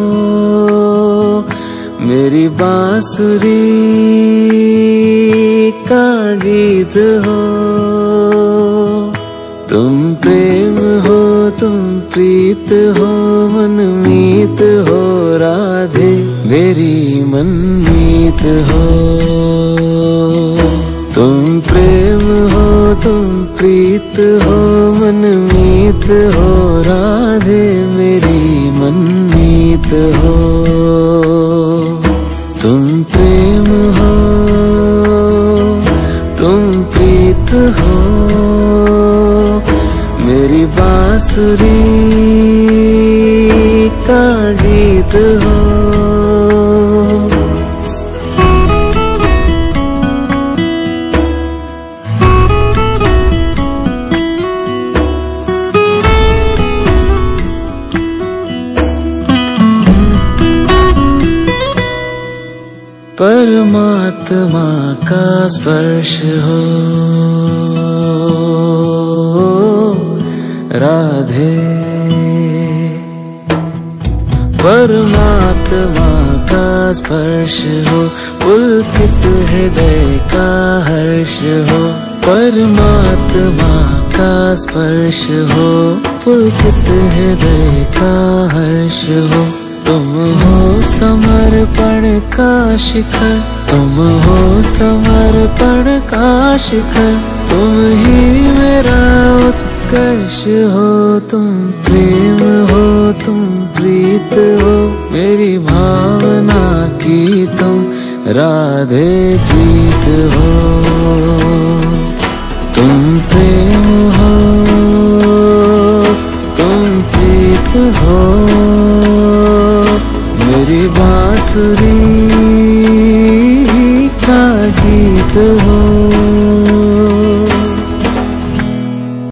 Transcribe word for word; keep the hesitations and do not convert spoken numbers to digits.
मेरी बांसुरी का गीत हो। तुम प्रेम हो, तुम प्रीत हो, मनमीत हो राधे, मेरी मनमीत हो। तुम प्रेम हो, तुम प्रीत हो, मनमीत हो राधे, मेरी मनमीत हो। तुम प्रेम हो, तुम प्रीत हो, मेरी बांसुरी का गीत हो। परमात्मा का स्पर्श हो राधे, परमात्मा का स्पर्श हो, पुलकित हृदय का हर्ष हो। परमात्मा का स्पर्श हो, पुलकित हृदय का हर्ष हो। तुम हो समर्पण का शिखर, तुम हो समर्पण का शिखर, तुम ही मेरा उत्कर्ष हो। तुम प्रेम हो, तुम प्रीत हो, मेरी भावना की तुम राधे जीत हो। तुम प्रेम हो, तुम प्रीत हो, मेरी बांसुरी